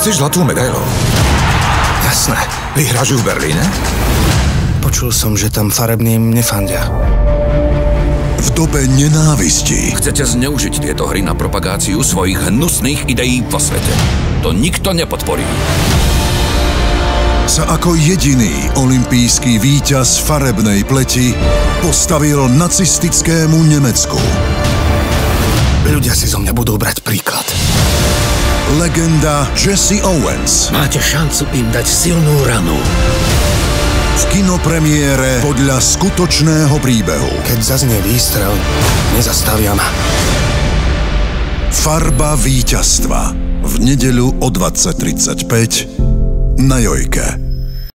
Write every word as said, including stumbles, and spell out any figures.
Chceš zlatú medailu? Jasné. Vyhráš ju v Berlíne? Počul som, že tam farebným nefandia. V dobe nenávisti chcete zneužiť tieto hry na propagáciu svojich hnusných ideí po svete. To nikto nepodporí. sa ako jediný olympijský víťaz farebnej pleti postavil nacistickému Nemecku. Ľudia si zo mňa budú brať príklad. Legenda Jesse Owens. Máte šancu im dať silnú ranu. V kinopremiére podľa skutočného príbehu. Keď zaznie výstrel, nezastavia ma. Farba víťazstva. V nedeľu o dvadsať tridsaťpäť na Jojke.